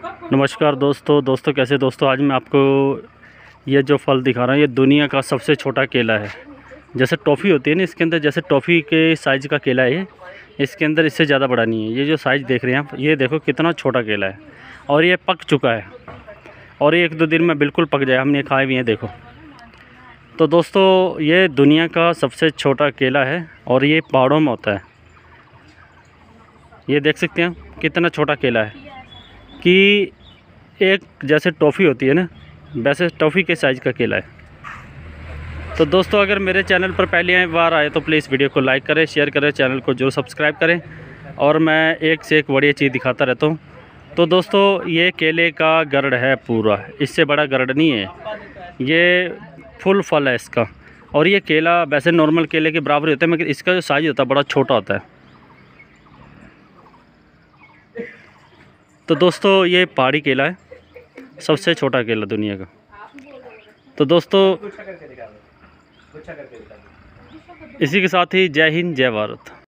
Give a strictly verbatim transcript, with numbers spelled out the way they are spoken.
नमस्कार दोस्तों दोस्तों कैसे दोस्तों, आज मैं आपको ये जो फल दिखा रहा हूँ ये दुनिया का सबसे छोटा केला है। जैसे टॉफ़ी होती है ना, इसके अंदर जैसे टॉफ़ी के साइज़ का केला है, इसके अंदर इससे ज़्यादा बड़ा नहीं है। ये जो साइज़ देख रहे हैं आप, ये देखो कितना छोटा केला है और ये पक चुका है और ये एक दो दिन में बिल्कुल पक जाए। हमने खाए भी हैं, देखो। तो दोस्तों ये दुनिया का सबसे छोटा केला है और ये पहाड़ों में होता है। ये देख सकते हैं कितना छोटा केला है कि एक जैसे टॉफ़ी होती है ना, वैसे टॉफ़ी के साइज़ का केला है। तो दोस्तों अगर मेरे चैनल पर पहली बार आए तो प्लीज़ वीडियो को लाइक करें, शेयर करें, चैनल को जरूर सब्सक्राइब करें और मैं एक से एक बढ़िया चीज़ दिखाता रहता हूँ। तो दोस्तों ये केले का गरड़ है पूरा, इससे बड़ा गरड़ नहीं है, ये फुल फल है इसका। और ये केला वैसे नॉर्मल केले के बराबर होता है, मगर इसका जो साइज़ होता है बड़ा छोटा होता है। तो दोस्तों ये पहाड़ी केला है, सबसे छोटा केला दुनिया का। तो दोस्तों इसी के साथ ही जय हिंद जय भारत।